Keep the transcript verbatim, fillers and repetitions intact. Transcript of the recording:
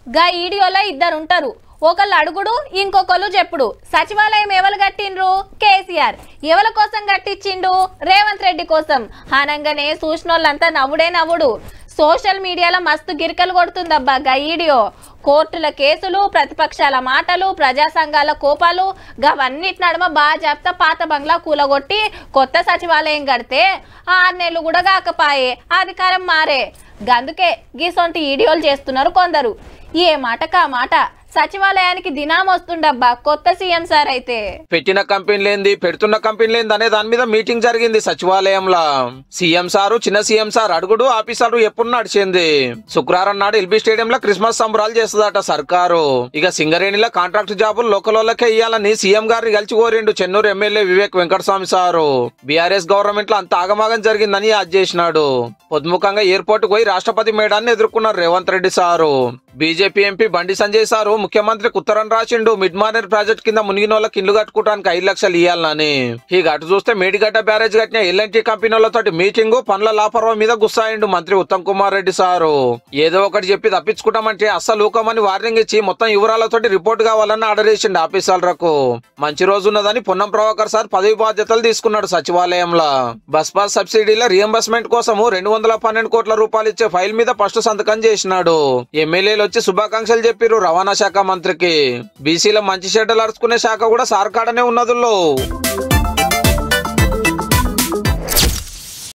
గా ఈడియోలో ఇద్దరు ఉంటారు, ఒకళ్ళు అడుగుడు ఇంకొకళ్ళు చెప్పుడు. సచివాలయం ఎవరు కట్టిండ్రు? కేసీఆర్. ఎవరి కోసం కట్టించిండు? రేవంత్ రెడ్డి కోసం. అనంగానే చూసినోళ్ళంతా నవ్వుడే నవ్వుడు. సోషల్ మీడియాలో మస్తు గిరికలు కొడుతుందబ్బా గా ఈడియో. కోర్టుల కేసులు, ప్రతిపక్షాల మాటలు, ప్రజా సంఘాల కోపాలు గవన్నిటి నడుమ బాజాప్తా పాత బంగ్లా కూలగొట్టి కొత్త సచివాలయం కడితే ఆరు నెలలు కూడా కాకపాయే, అధికారం మారే. గందుకే గీసొంటి ఈడియోలు చేస్తున్నారు కొందరు. ఏ మాటకా మాట సచివాలయానికి దినాం వస్తుండబ్బా కొత్త సీఎం సార్ అయితే. పెట్టిన కంపెనీ లేంది, పెడుతున్న కంపెనీ లేంది అనే దాని మీద మీటింగ్ జరిగింది సచివాలయంలో. సీఎం సారు చిన్న సీఎం సార్ అడుగుడు ఆఫీసరు ఎప్పుడు నడిచింది. శుక్రవారం నాడు ఎల్బీ స్టేడియం లో క్రిస్మస్ సంబరాలు చేస్తుందట సర్కారు. ఇక సింగరేణిలో కాంట్రాక్ట్ జాబులు లోకల్ వాళ్ళకే ఇయ్యాలని సీఎం గారిని కలిసి కోరిండు Chennur MLA Vivek Venkataswamy sir. BRS government లో అంత ఆగమాగం జరిగిందని యాద్ చేసినాడు. పొద్దుముఖంగా ఎయిర్పోర్ట్ పోయి రాష్ట్రపతి మేడాన్ని ఎదుర్కొన్నారు Revanth Reddy sir. BJP MP Bandi Sanjay sir ముఖ్యమంత్రికి ఉత్తరం రాసిండు మిడ్ మార్నర్ ప్రాజెక్ట్ కింద మునిగిన వాళ్ళకి ఇల్లు కట్టుకోవడానికి ఐదు లక్షలు ఇవ్వాలని. ఇక అటు చూస్తే మేడిగడ్డ బ్యారేజ్ కట్టిన ఎల్ఎన్టీ కంపెనీ వాళ్ళతో మీటింగ్ పనుల లాపర్వ మీద గుస్సాయిండు మంత్రి ఉత్తమ్ కుమార్ రెడ్డి సారు. ఏదో ఒకటి చెప్పి తప్పించుకుంటామంటే అస్సలు ఊకమని వార్నింగ్ ఇచ్చి మొత్తం వివరాలతోటి రిపోర్ట్ కావాలని ఆర్డర్ చేసిండు ఆఫీసర్లకు. మంచి రోజు ఉన్నదని పొన్నం ప్రభాకర్ సార్ పదవి బాధ్యతలు తీసుకున్నాడు సచివాలయంలో. బస్ పాస్ సబ్సిడీల రియంబర్స్మెంట్ కోసము రెండు వందల పన్నెండు కోట్ల రూపాయలు ఇచ్చే ఫైల్ మీద ఫస్ట్ సంతకం చేసినాడు. ఎమ్మెల్యేలు వచ్చి శుభాకాంక్షలు చెప్పిరు రవాణా శాఖ మంత్రికి. బీసీల మంచి చెడ్డలు అరుచుకునే శాఖ కూడా సార్ కాడనే ఉన్నదుల్లో.